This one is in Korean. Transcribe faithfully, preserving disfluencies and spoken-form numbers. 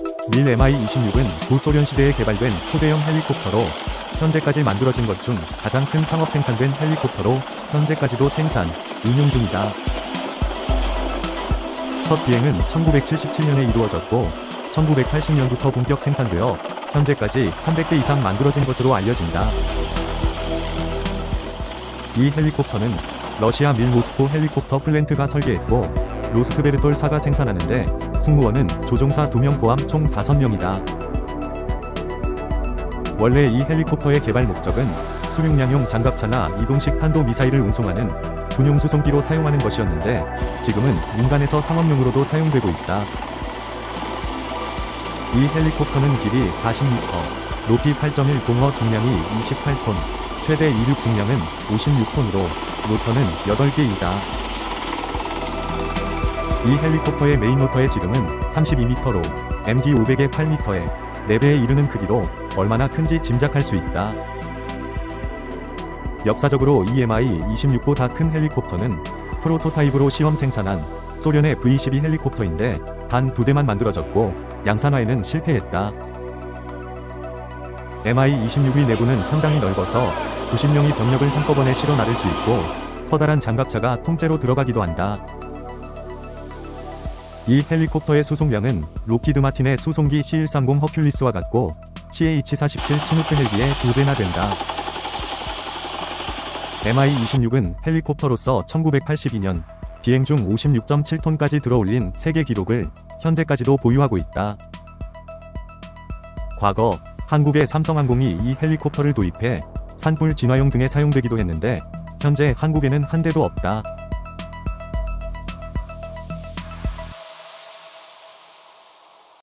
밀 엠아이 이십육은 구소련 시대에 개발된 초대형 헬리콥터로 현재까지 만들어진 것 중 가장 큰 상업 생산된 헬리콥터로 현재까지도 생산, 운용 중이다. 첫 비행은 천구백칠십칠 년에 이루어졌고 천구백팔십 년부터 본격 생산되어 현재까지 삼백 대 이상 만들어진 것으로 알려진다. 이 헬리콥터는 러시아 밀 모스코 헬리콥터 플랜트가 설계했고 로스트베르톨사가 생산하는데 승무원은 조종사 두 명 포함 총 다섯 명이다. 원래 이 헬리콥터의 개발 목적은 수륙량용 장갑차나 이동식 탄도미사일을 운송하는 군용 수송기로 사용하는 것이었는데 지금은 민간에서 상업용으로도 사용되고 있다. 이 헬리콥터는 길이 사십 미터, 높이 팔 점 일공어, 중량이 이십팔 톤, 최대 이륙 중량은 오십육 톤으로 모터는 여덟 개이다. 이 헬리콥터의 메인 모터의 지름은 삼십이 미터로 엠디 오백의 팔 미터에 네 배에 이르는 크기로 얼마나 큰지 짐작할 수 있다. 역사적으로 이 엠아이 이십육보다 큰 헬리콥터는 프로토타입으로 시험 생산한 소련의 브이 십이 헬리콥터인데 단 두 대만 만들어졌고 양산화에는 실패했다. 엠아이 이십육의 내부는 상당히 넓어서 구십 명이 병력을 한꺼번에 실어 나를 수 있고 커다란 장갑차가 통째로 들어가기도 한다. 이 헬리콥터의 수송량은 록히드 마틴의 수송기 씨 백삼십 허큘리스와 같고 씨에이치 사십칠 치누크 헬기의 두 배나 된다. 엠아이 이십육은 헬리콥터로서 천구백팔십이 년 비행 중 오십육 점 칠 톤까지 들어올린 세계 기록을 현재까지도 보유하고 있다. 과거 한국의 삼성항공이 이 헬리콥터를 도입해 산불 진화용 등에 사용되기도 했는데 현재 한국에는 한 대도 없다.